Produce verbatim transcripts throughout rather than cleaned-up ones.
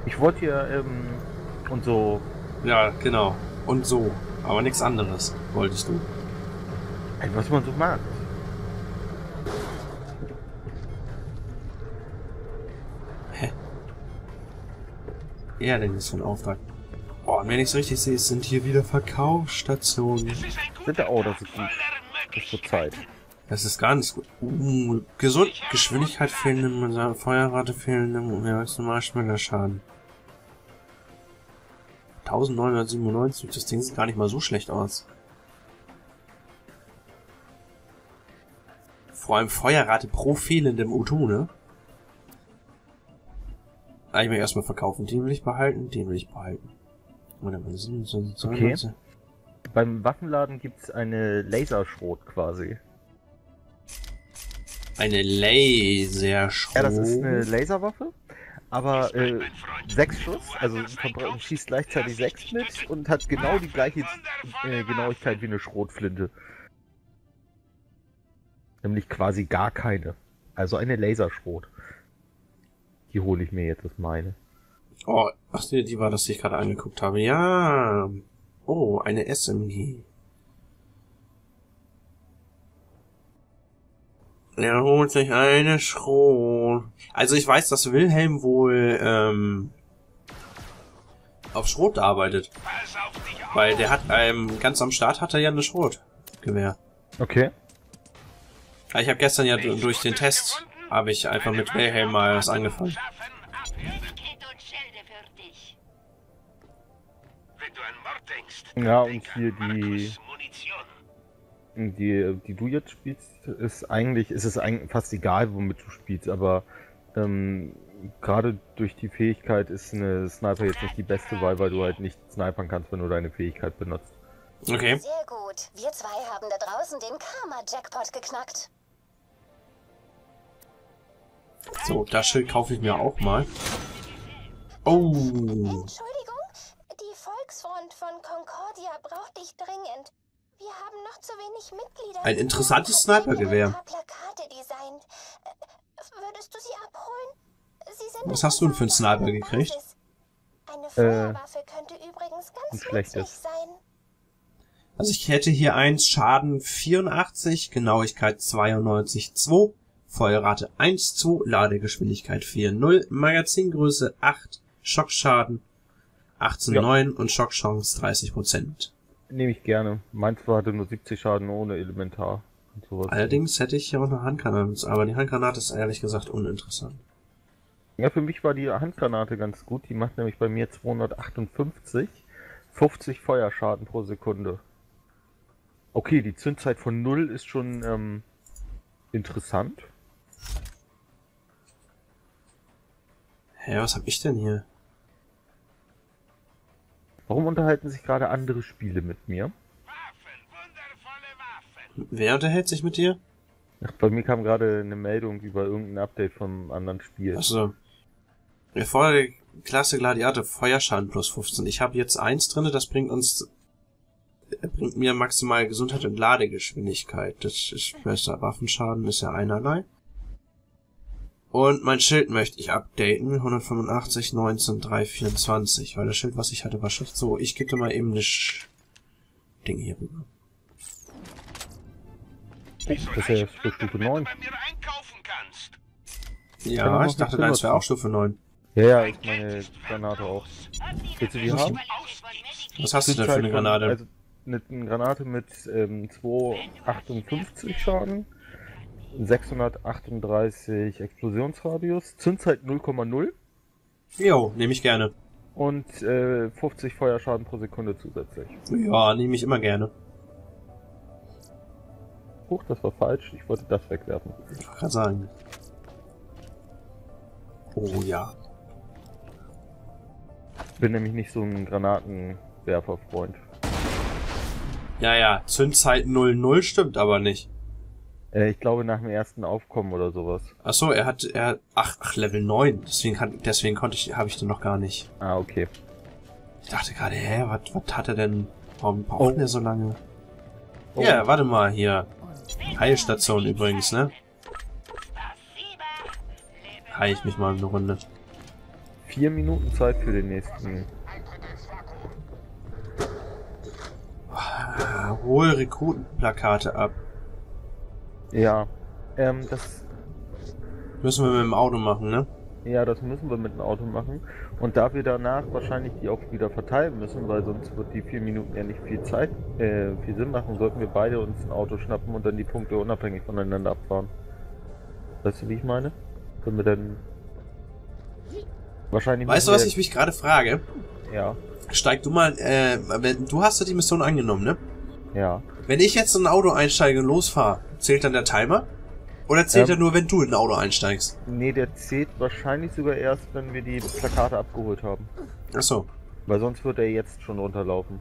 Ich wollte ja, ähm, und so. Ja, genau. Und so. Aber nichts anderes wolltest du. Was man so mag. Hä? Ja, denn ist für ein Auftrag. Oh, und wenn ich es richtig sehe, sind hier wieder Verkaufsstationen. Sind ja auch, das ist gut. Das wird Zeit. Das ist gar nicht gut. Uh, gesund. Geschwindigkeit fehlende, Feuerrate fehlende, maximal Schaden. neunzehnhundertsiebenundneunzig, das Ding sieht gar nicht mal so schlecht aus. Vor allem Feuerrate pro fehlendem O zwei, ne? Ah, ich will erstmal verkaufen. Den will ich behalten, den will ich behalten. Okay. Beim Waffenladen gibt es eine Laserschrot quasi. Eine Laserschrot? Ja, das ist eine Laserwaffe, aber äh, sechs Schuss, also schießt gleichzeitig sechs mit und hat genau die gleiche äh, Genauigkeit wie eine Schrotflinte. Nämlich quasi gar keine. Also eine Laserschrot. Die hole ich mir jetzt, das meine. Oh, ach die, die war das, die ich gerade angeguckt habe. Ja. Oh, eine S M G. Er holt sich eine Schrot. Also ich weiß, dass Wilhelm wohl ähm, auf Schrot arbeitet. Weil der hat ähm, ganz am Start hat er ja eine Schrotgewehr. Okay. Ich habe gestern ja durch den Test habe ich einfach mit Wilhelm mal was angefangen. Ja, und hier die, die, die du jetzt spielst, ist eigentlich, ist es eigentlich fast egal, womit du spielst, aber ähm, gerade durch die Fähigkeit ist eine Sniper jetzt nicht die beste Wahl, weil du halt nicht snipern kannst, wenn du deine Fähigkeit benutzt. Okay. Sehr gut. Wir zwei haben da draußen den Karma-Jackpot geknackt. So, das Schild kaufe ich mir auch mal. Oh. Entschuldigung, die Volksfront von Concordia braucht dich dringend. Wir haben noch zu wenig Mitglieder. Ein interessantes Snipergewehr. Ein paar Plakate designt. Würdest du sie abholen? Sie sind Was hast du denn für einen Sniper gekriegt? Eine Feuerwaffe äh, könnte übrigens ganz nützlich sein. Also ich hätte hier eins, Schaden vierundachtzig, Genauigkeit zweiundneunzig Komma zwei, Feuerrate eins Komma zwei, Ladegeschwindigkeit vier Komma null, Magazingröße acht, Schockschaden achtzehn Komma neun ja. Und Schockchance dreißig Prozent. Nehme ich gerne. Meins hatte nur siebzig Schaden ohne Elementar. Und sowas. Allerdings hätte ich hier auch eine Handgranate, aber die Handgranate ist ehrlich gesagt uninteressant. Ja, für mich war die Handgranate ganz gut. Die macht nämlich bei mir zweihundertachtundfünfzig, fünfzig Feuerschaden pro Sekunde. Okay, die Zündzeit von null ist schon ähm, interessant. Hä, was hab ich denn hier? Warum unterhalten sich gerade andere Spiele mit mir? Wer unterhält sich mit dir? Ach, bei mir kam gerade eine Meldung über irgendein Update vom anderen Spiel. Achso. Erfordert Klasse Gladiator Feuerschaden plus fünfzehn. Ich habe jetzt eins drin, das bringt uns bringt mir maximal Gesundheit und Ladegeschwindigkeit. Das ist besser. Waffenschaden ist ja einerlei. Und mein Schild möchte ich updaten. hundertfünfundachtzig, neunzehn, drei, vierundzwanzig. Weil das Schild, was ich hatte, war schlecht. So, ich gebe mal eben das Sch Ding hier rüber. Das ist ja jetzt für Stufe neun. Ja, ich dachte, deins wäre auch Stufe neun. Ja, ja, ist meine Granate auch. Willst du die haben? Was hast du denn für eine Granate? Also eine, eine Granate mit ähm, zweihundertachtundfünfzig Schaden, sechshundertachtunddreißig Explosionsradius, Zündzeit null Komma null. Jo, nehme ich gerne. Und äh, fünfzig Feuerschaden pro Sekunde zusätzlich. Ja, nehme ich immer gerne. Huch, das war falsch. Ich wollte das wegwerfen. Ich wollte gerade sagen. Oh ja. Ich bin nämlich nicht so ein Granatenwerfer-Freund. Ja, ja, Zündzeit null null stimmt aber nicht. Äh, ich glaube nach dem ersten Aufkommen oder sowas. Ach so, er hat, er hat, ach, ach, Level neun. Deswegen kann, deswegen konnte ich, habe ich den noch gar nicht. Ah, okay. Ich dachte gerade, hä, was, was hat er denn, warum braucht oh. er so lange? Oh. Ja, warte mal, hier. Heilstation übrigens, ne? Heil ich mich mal eine Runde. Vier Minuten Zeit für den nächsten. Ah, hol Rekrutenplakate ab. Ja, ähm, das... Müssen wir mit dem Auto machen, ne? Ja, das müssen wir mit dem Auto machen. Und da wir danach wahrscheinlich die auch wieder verteilen müssen, weil sonst wird die vier Minuten ja nicht viel Zeit, äh, viel Sinn machen, sollten wir beide uns ein Auto schnappen und dann die Punkte unabhängig voneinander abfahren. Weißt du, wie ich meine? Können wir dann... Wahrscheinlich... Weißt du, was ich mich gerade frage? Ja. Steig du mal, äh, wenn, du hast ja die Mission angenommen, ne? Ja. Wenn ich jetzt in ein Auto einsteige und losfahre, zählt dann der Timer? Oder zählt Ähm, er nur, wenn du in ein Auto einsteigst? Nee, der zählt wahrscheinlich sogar erst, wenn wir die Plakate abgeholt haben. Ach so. Weil sonst wird er jetzt schon runterlaufen.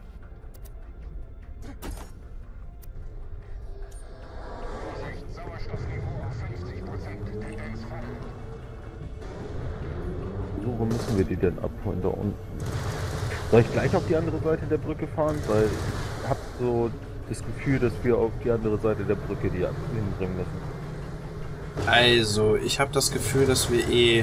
So, wo müssen wir die denn abholen? Da unten. Soll ich gleich auf die andere Seite der Brücke fahren? Weil ich habe so das Gefühl, dass wir auf die andere Seite der Brücke die hinbringen müssen. Also, ich habe das Gefühl, dass wir eh...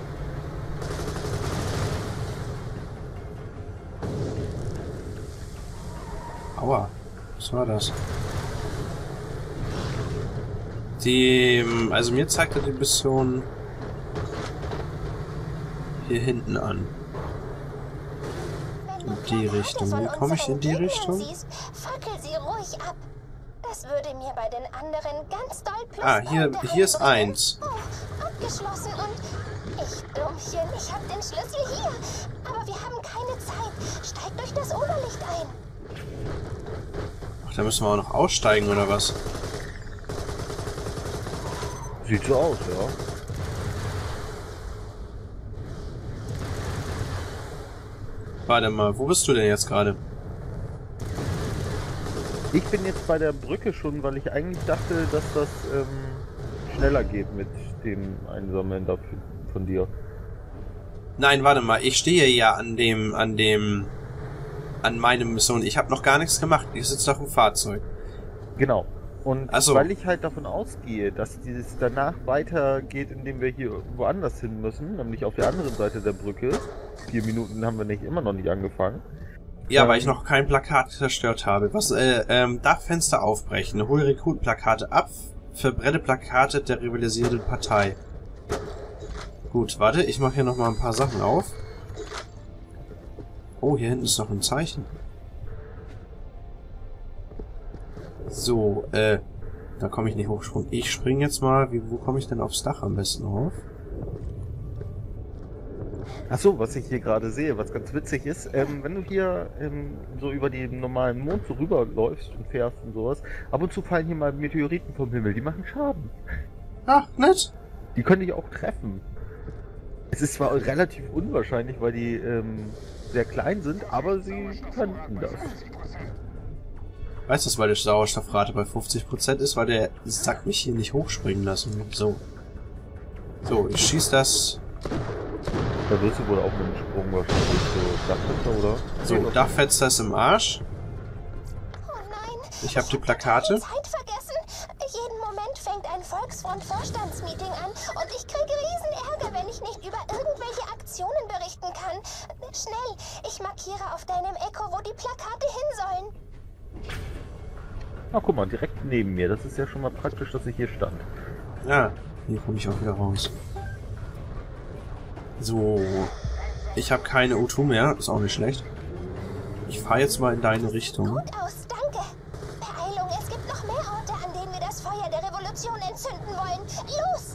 Aua. Was war das? Die... Also mir zeigte die Mission hier hinten an. In die Richtung. Wie komme ich in die Richtung? Siehst, fackel sie ruhig ab. Das würde mir bei den anderen ganz doll Pluspunkte Ah, hier, hier ist einbringen. eins. Oh, abgeschlossen und... Ich, Dummchen, ich hab den Schlüssel hier. Aber wir haben keine Zeit. Steig durch das Oberlicht ein. Ach, da müssen wir auch noch aussteigen, oder was? Sieht so aus, ja. Warte mal, wo bist du denn jetzt gerade? Ich bin jetzt bei der Brücke schon, weil ich eigentlich dachte, dass das ähm, schneller geht mit dem Einsammeln dafür von dir. Nein, warte mal, ich stehe ja an dem, an dem, an meiner Mission. Ich habe noch gar nichts gemacht. Ich sitze doch im Fahrzeug. Genau. Und Ach so. weil ich halt davon ausgehe, dass dieses danach weitergeht, indem wir hier woanders hin müssen, nämlich auf der anderen Seite der Brücke. Vier Minuten haben wir nicht immer noch nicht angefangen. Ja, ähm, weil ich noch kein Plakat zerstört habe. Was, äh, ähm, Dachfenster aufbrechen. Hol Rekrutenplakate ab. Verbrenne Plakate der rivalisierenden Partei. Gut, warte, ich mache hier noch mal ein paar Sachen auf. Oh, hier hinten ist noch ein Zeichen. So, äh, da komme ich nicht hochsprung. Ich springe jetzt mal. Wie, wo komme ich denn aufs Dach am besten rauf? Achso, was ich hier gerade sehe, was ganz witzig ist, ähm, wenn du hier ähm, so über den normalen Mond so rüberläufst und fährst und sowas, ab und zu fallen hier mal Meteoriten vom Himmel, die machen Schaden. Ach, nett. Die können dich auch treffen. Es ist zwar relativ unwahrscheinlich, weil die ähm, sehr klein sind, aber sie könnten das. Weißt du, weil die Sauerstoffrate bei fünfzig Prozent ist, weil der Sack mich hier nicht hochspringen lassen. So. So, ich schieß das. Da wirst du wohl auch mit dem Sprung wahrscheinlich so Dachfenster, oder? So, Dachfenster ist im Arsch. Oh nein. Ich habe die Plakate. Zeit vergessen. Jeden Moment fängt ein Volksfront-Vorstandsmeeting an und ich kriege riesen Ärger, wenn ich nicht über irgendwelche Aktionen berichten kann. Schnell, ich markiere auf deinem Echo, wo die Plakate hin sollen. Ah, guck mal, direkt neben mir. Das ist ja schon mal praktisch, dass ich hier stand. Ja, hier komme ich auch wieder raus. So. Ich habe keine O zwei mehr, ist auch nicht schlecht. Ich fahre jetzt mal in deine Richtung. Gut aus, danke. Beeilung, es gibt noch mehr Orte, an denen wir das Feuer der Revolution entzünden wollen. Los!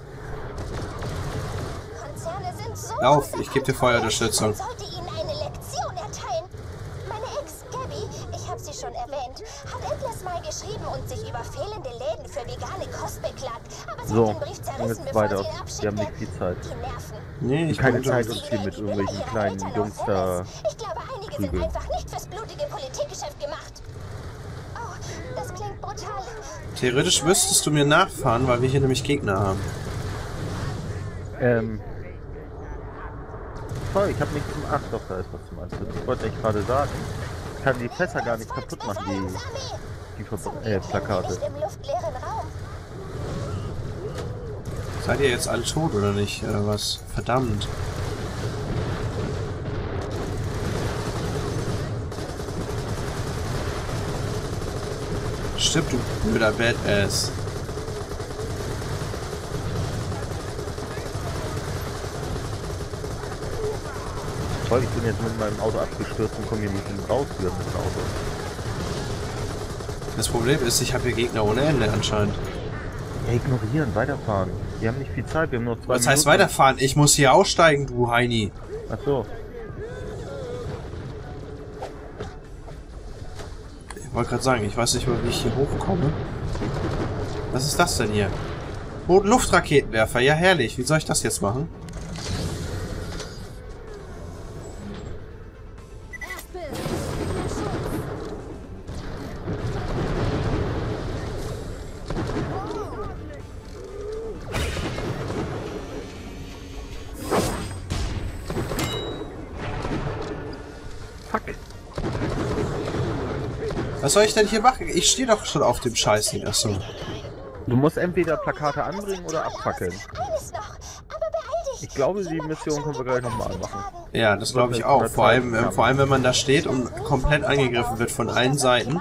Konzerne sind so... Lauf, ich gebe dir Feuerunterstützung. Man sollte ihnen eine Lektion erteilen. Meine Ex, Gabby, ich habe sie schon erwähnt, hat etwas mal geschrieben und sich über fehlende Läden für vegane Kost beklagt. Aber sie So, hat den Brief und zerrissen, jetzt bevor weiter. sie ihn Wir haben abschickte. nicht viel Zeit. Die Nerven. Nee, ich Keine bin Zeit, schon. uns hier mit Die Idylle irgendwelchen ihrer kleinen Eltern Jungs auf da... Venice. Ich glaube, einige sind prügeln. einfach nicht fürs blutige Politikgeschäft gemacht. Oh, das klingt brutal. Theoretisch müsstest du mir nachfahren, weil wir hier nämlich Gegner haben. Ähm... Toll, ich habe nichts zum... Ach doch, da ist was zum Anzünden. Ich wollte echt gerade sagen, ich kann die Fässer gar nicht kaputt machen, die, die Ver äh, Plakate. Nicht im luftleeren Raum. Seid ihr jetzt alle tot oder nicht? Oder was? Verdammt. Stimmt, du blöder Badass. Toll, ich bin jetzt mit meinem Auto abgestürzt und komme hier nicht mehr raus wieder mit dem Auto. Das Problem ist, ich habe hier Gegner ohne Ende anscheinend. Ja, ignorieren, weiterfahren. Wir haben nicht viel Zeit, wir haben nur zwei Was Minuten. heißt weiterfahren? Ich muss hier aussteigen, du Heini. Ach so. Ich wollte gerade sagen, ich weiß nicht mehr, wie ich hier hochkomme. Was ist das denn hier? Boden-Luftraketenwerfer, ja herrlich. Wie soll ich das jetzt machen? Fuck. Was soll ich denn hier machen? Ich stehe doch schon auf dem Scheißding. Achso. Du musst entweder Plakate anbringen oder abfackeln. Eines noch, aber beeil dich. Ich glaube, die Mission können wir gleich nochmal machen. Ja, das glaube ich auch. Vor allem, äh, vor allem, wenn man da steht und komplett angegriffen wird von allen Seiten.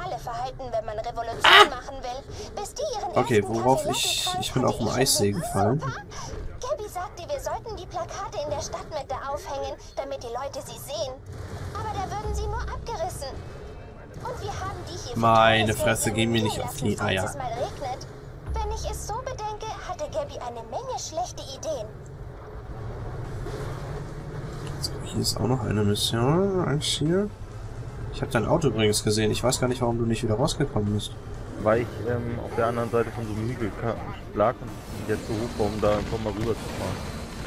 Okay, worauf ich... Ich bin auf dem Eissee gefallen. Gabby sagte, wir sollten die Plakate in der Stadtmitte aufhängen, damit die Leute sie sehen. Aber da würden sie nur abgerissen. Und wir haben die hier... Meine Fresse, gehen wir nicht auf die Eier. Falls es mal regnet. Wenn ich es so bedenke, hatte Gabby eine Menge schlechte Ideen. So, hier ist auch noch eine Mission. Eins hier. Ich habe dein Auto übrigens gesehen. Ich weiß gar nicht, warum du nicht wieder rausgekommen bist. Weil ich ähm, auf der anderen Seite von so einem Hügel lag und jetzt so hoch war, um da einfach mal rüber zu fahren.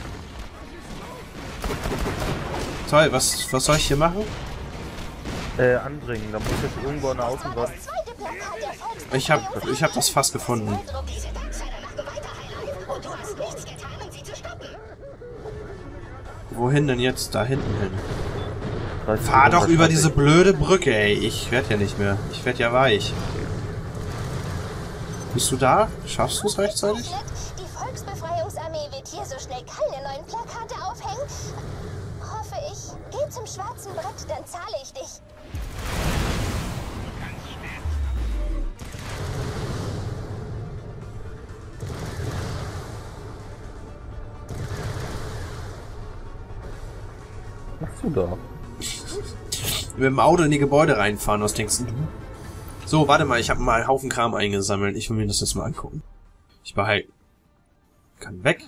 Toll, was, was soll ich hier machen? Äh, andringen. Da muss jetzt irgendwo an der Außenwand... Ich habe ich hab das Fass gefunden. Wohin denn jetzt? Da hinten hin. Fahr doch über diese blöde Brücke, ey. Ich werd ja nicht mehr. Ich werd ja weich. Bist du da? Schaffst du es rechtzeitig? Die Volksbefreiungsarmee wird hier so schnell keine neuen Plakate aufhängen. Hoffe ich. Geh zum schwarzen Brett, dann zahle ich dich. Was machst du da? Mit dem Auto in die Gebäude reinfahren, was denkst du? So, warte mal, ich habe mal einen Haufen Kram eingesammelt. Ich will mir das jetzt mal angucken. Ich behalte. Kann weg.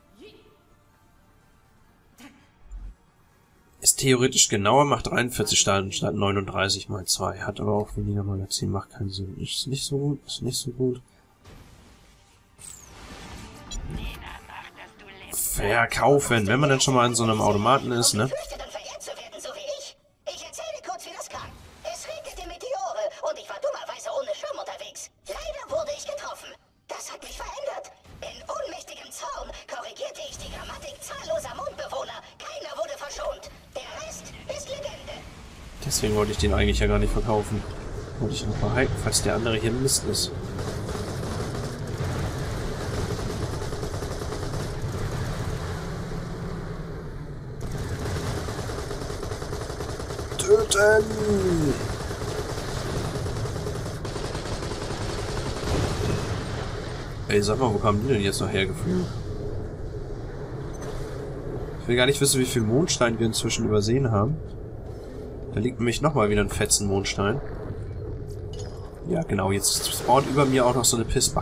Ist theoretisch genauer, macht dreiundvierzig Stadt statt neununddreißig mal zwei. Hat aber auch weniger Magazin, macht keinen Sinn. Ist nicht so gut, ist nicht so gut. Verkaufen, wenn man dann schon mal in so einem Automaten ist, ne? Deswegen wollte ich den eigentlich ja gar nicht verkaufen. Wollte ich noch behalten, falls der andere hier Mist ist. Töten! Ey, sag mal, wo kamen die denn jetzt noch hergeflogen? Ich will gar nicht wissen, wie viel Mondstein wir inzwischen übersehen haben. Da liegt nämlich nochmal wieder ein fetzen Mondstein. Ja, genau, jetzt spawnt über mir auch noch so eine Pissbacke.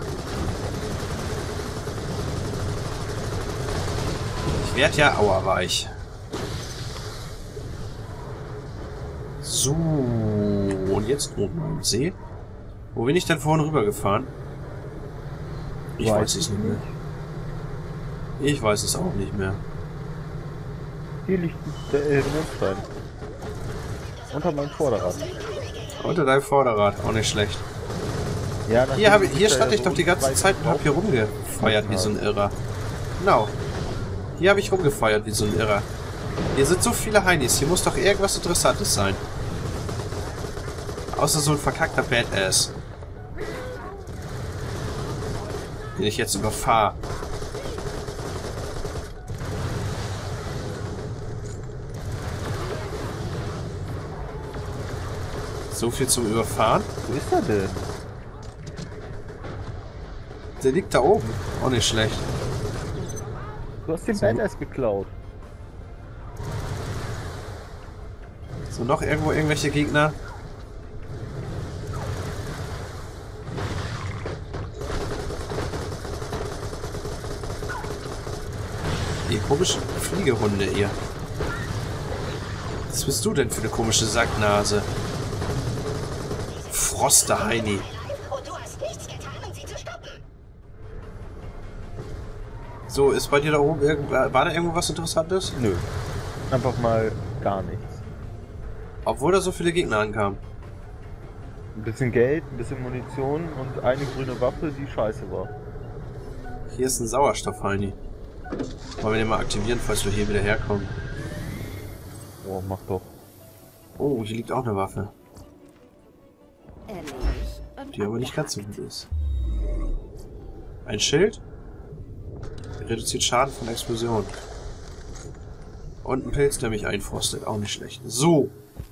Ich werd ja auerweich. So, und jetzt oben am See. Wo bin ich denn vorhin rübergefahren? Ich weiß es nicht mehr. Ich weiß es auch nicht mehr. Hier liegt der äh, Mondstein. Unter meinem Vorderrad. Unter deinem Vorderrad, auch nicht schlecht. Ja, hier habe, hier stand ich doch die ganze Zeit und hab hier rumgefeuert wie so ein Irrer. Genau. Hier habe ich rumgefeuert wie so ein Irrer. Hier sind so viele Heinis, hier muss doch irgendwas Interessantes sein. Außer so ein verkackter Badass. Den ich jetzt überfahre. So viel zum Überfahren. Wo ist er denn? der liegt da oben. Auch nicht schlecht. Du hast den So. Badass geklaut. So, noch irgendwo irgendwelche Gegner? Ihr komischen Fliegehunde, ihr. Was bist du denn für eine komische Sacknase? Froster Heini. Und du hast nichts getan, um sie zu stoppen. So, ist bei dir da oben irgend... war da irgendwo was Interessantes? Nö. Einfach mal gar nichts. Obwohl da so viele Gegner ankamen. Ein bisschen Geld, ein bisschen Munition und eine grüne Waffe, die scheiße war. Hier ist ein Sauerstoff-Heini. Wollen wir den mal aktivieren, falls wir hier wieder herkommen. Oh, mach doch. Oh, hier liegt auch eine Waffe. Erledigt und Die aber nicht ganz so gut ist. Ein Schild. Reduziert Schaden von Explosionen. Und ein Pilz, der mich einfrostet. Auch nicht schlecht. So.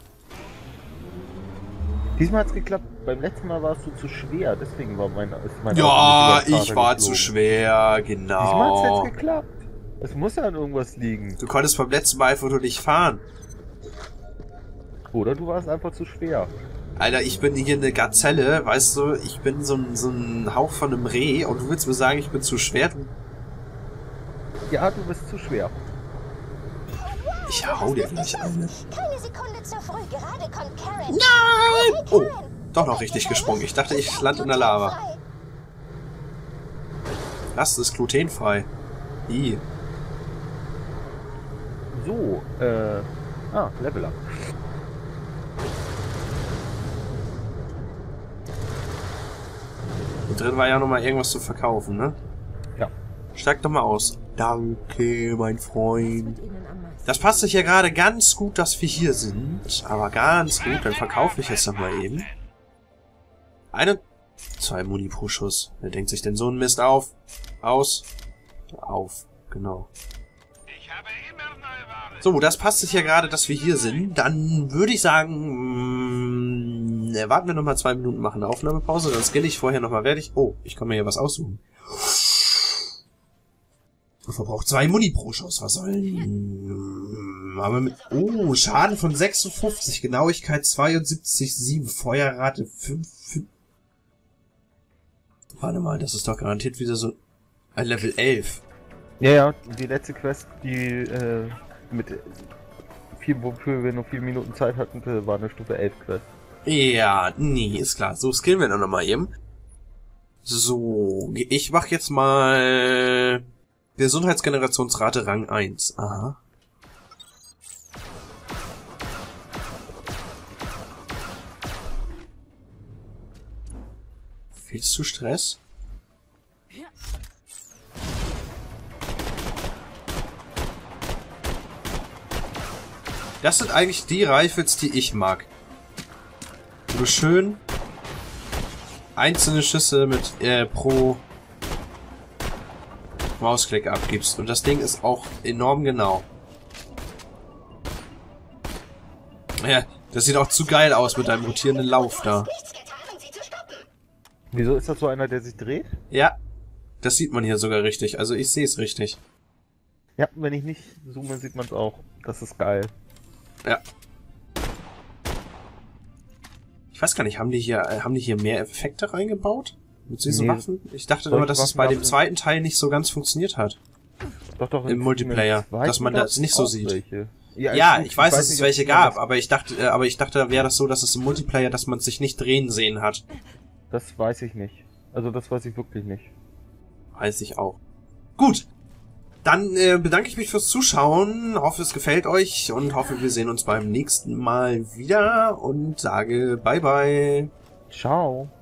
Diesmal hat's geklappt. Beim letzten Mal warst du zu schwer, deswegen war mein, ist mein Ja, Auto nicht über den ich Vater war geflogen. zu schwer. Diesmal hat's Genau. jetzt geklappt. Es muss ja an irgendwas liegen. Du konntest beim letzten Mal einfach nur nicht fahren. Oder du warst einfach zu schwer. Alter, ich bin hier eine Gazelle, weißt du? Ich bin so ein, so ein Hauch von einem Reh und du willst mir sagen, ich bin zu schwer? Du- Ja, du bist zu schwer. Ich hau dir gleich eine. Keine Sekunde zu früh. Gerade kommt Karen. Nein! Hey, Oh, Karen. doch noch richtig gesprungen. Ich dachte, ich lande in der Lava. Das ist glutenfrei. I. So, äh... Ah, Level Up. Und drin war ja noch mal irgendwas zu verkaufen, ne? Ja. Steig doch mal aus. Danke, mein Freund. mit ihnen am meisten. Das passt sich ja gerade ganz gut, dass wir hier sind. Aber ganz gut, dann verkaufe ich jetzt noch mal eben. Eine... Zwei Muni pro Schuss. Wer denkt sich denn so ein Mist auf? Aus. Auf. Genau. So, das passt sich ja gerade, dass wir hier sind. Dann würde ich sagen, mh, warten wir noch mal zwei Minuten, machen eine Aufnahmepause, dann skill ich vorher noch mal fertig. Oh, ich kann mir hier was aussuchen. Verbraucht zwei Muni pro Schuss. Was soll denn? Aber mit, oh, Schaden von sechsundfünfzig, Genauigkeit zweiundsiebzig Komma sieben, Feuerrate fünf. Warte mal, das ist doch garantiert wieder so ein Level elf. Ja, ja, die letzte Quest, die äh, mit vier, wofür wir nur vier Minuten Zeit hatten, war eine Stufe elf Quest. Ja, nee, ist klar. So, skillen wir dann noch mal eben. So, ich mach jetzt mal Gesundheitsgenerationsrate Rang eins. Aha. Fühlst du Stress? Das sind eigentlich die Rifles, die ich mag. Wo du schön einzelne Schüsse mit äh, pro Mausklick abgibst. Und das Ding ist auch enorm genau. Ja, das sieht auch zu geil aus mit deinem rotierenden Lauf da. Nichts getan, um sie zu stoppen. Wieso ist das so einer, der sich dreht? Ja, das sieht man hier sogar richtig. Also ich sehe es richtig. Ja, wenn ich nicht zoome, sieht man es auch. Das ist geil. Ja. Ich weiß gar nicht, haben die hier, äh, haben die hier mehr Effekte reingebaut? Mit diesen Nee. Waffen? Ich dachte Solche immer, dass es bei dem Waffen- zweiten Teil nicht so ganz funktioniert hat. Doch, doch. Im Multiplayer, zweiten dass man gab's das nicht so auch sieht. welche. Ja, gut, ich weiß, dass nicht, es ob welche man gab, das- aber ich dachte, äh, aber ich dachte, da wäre das so, dass es im Multiplayer, dass man sich nicht drehen sehen hat. Das weiß ich nicht. Also das weiß ich wirklich nicht. Weiß ich auch. Gut. Dann äh, bedanke ich mich fürs Zuschauen, hoffe es gefällt euch und hoffe wir sehen uns beim nächsten Mal wieder und sage bye bye. Ciao.